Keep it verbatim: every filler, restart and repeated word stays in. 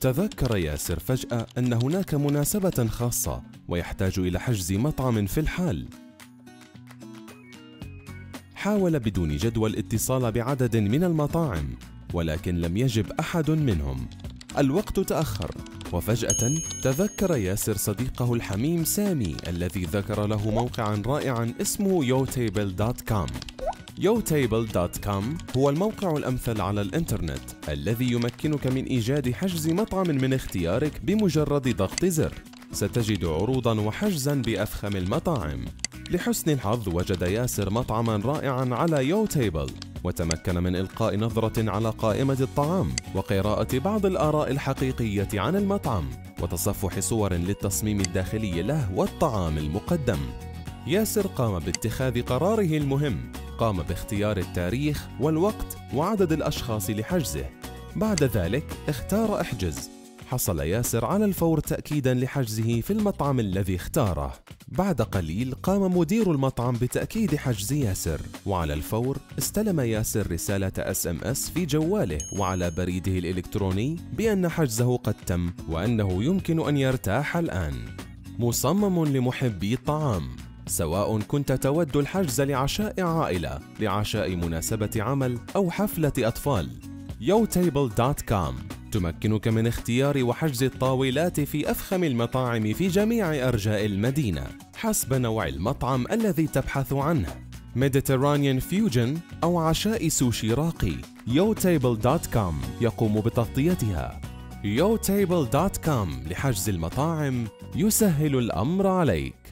تذكر ياسر فجأة أن هناك مناسبة خاصة ويحتاج إلى حجز مطعم في الحال. حاول بدون جدوى الاتصال بعدد من المطاعم، ولكن لم يجب أحد منهم. الوقت تأخر، وفجأة تذكر ياسر صديقه الحميم سامي الذي ذكر له موقعا رائعا اسمه يو تيبل دوت كوم. يو تيبل دوت كوم هو الموقع الأمثل على الإنترنت الذي يمكنك من إيجاد حجز مطعم من اختيارك بمجرد ضغط زر. ستجد عروضا وحجزا بأفخم المطاعم. لحسن الحظ وجد ياسر مطعما رائعا على يو تيبل، وتمكن من إلقاء نظرة على قائمة الطعام وقراءة بعض الآراء الحقيقية عن المطعم وتصفح صور للتصميم الداخلي له والطعام المقدم. ياسر قام باتخاذ قراره المهم، قام باختيار التاريخ والوقت وعدد الأشخاص لحجزه. بعد ذلك اختار احجز. حصل ياسر على الفور تأكيدا لحجزه في المطعم الذي اختاره. بعد قليل قام مدير المطعم بتأكيد حجز ياسر، وعلى الفور استلم ياسر رسالة اس ام اس في جواله وعلى بريده الإلكتروني بأن حجزه قد تم وأنه يمكن أن يرتاح الآن. مصمم لمحبي الطعام، سواء كنت تود الحجز لعشاء عائلة، لعشاء مناسبة عمل أو حفلة أطفال، يو تيبل دوت كوم تمكنك من اختيار وحجز الطاولات في أفخم المطاعم في جميع أرجاء المدينة حسب نوع المطعم الذي تبحث عنه، ميديترانيان فيوجن أو عشاء سوشي راقي. يو تيبل دوت كوم يقوم بتغطيتها. يو تيبل دوت كوم لحجز المطاعم يسهل الأمر عليك.